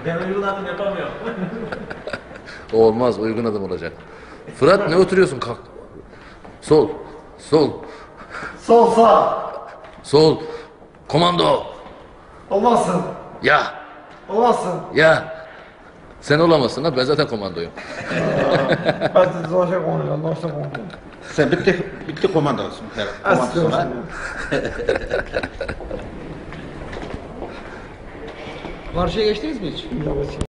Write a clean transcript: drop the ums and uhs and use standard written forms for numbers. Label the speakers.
Speaker 1: Ben uygun adım yapamıyorum.
Speaker 2: Olmaz, uygun adım olacak. Fırat ne oturuyorsun? Kalk. Sol. Sol.
Speaker 3: Sol sağ.
Speaker 2: Sol. Komando.
Speaker 3: Olmazsın.
Speaker 2: Ya.
Speaker 3: Olmazsın.
Speaker 2: Ya. Sen olamazsın lan, ben zaten komandoyum.
Speaker 3: Ben de dolaşa konuyorum. Dolaşa konuyorum.
Speaker 4: Sen bitti komandasın.
Speaker 3: Asıl.
Speaker 5: Karşıya geçtiniz mi hiç?
Speaker 3: Evet.